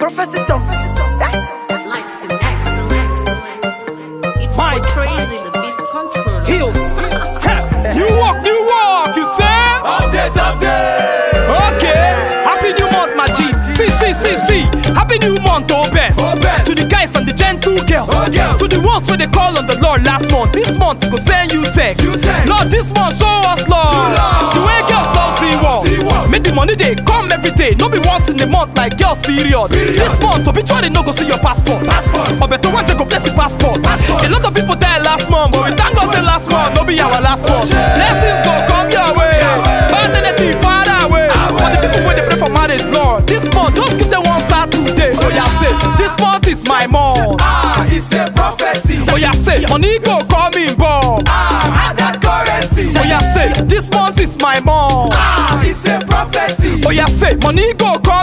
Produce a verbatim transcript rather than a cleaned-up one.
prophecy song. Light connects. It's Mike. crazy, the beats control. Heels. You walk, you walk, you say? Update, update. Okay. Happy New Month, my G's. See, see, see, see. Happy New Month, oh best. Oh, best. To the guys and the gentle girls. Oh, girls. To the ones where they call on the Lord last month. This month, go send you text. You text. Lord, this month, show us love. Show love. The way girls love see one. See one. Make the money they come every day. No be once in a month like girls, period. Period. This month, obituary no go see your passport. Passport. Or better one, check up plenty passport. Passport. A lot of people die last month, but we thank God say last month, no be our last month. shit. Blessings go come your way. Bad energy far away. For the people when they pray for marriage, Lord. This month, just give them one start today. Oh yeah, say, this month is my month. Ah, it's a prophecy. Oh yeah, say, money go come in Bob. Ah, that currency. Oh yeah, say, this month is my month. Ah, it's a prophecy. Oh yeah, say, money go come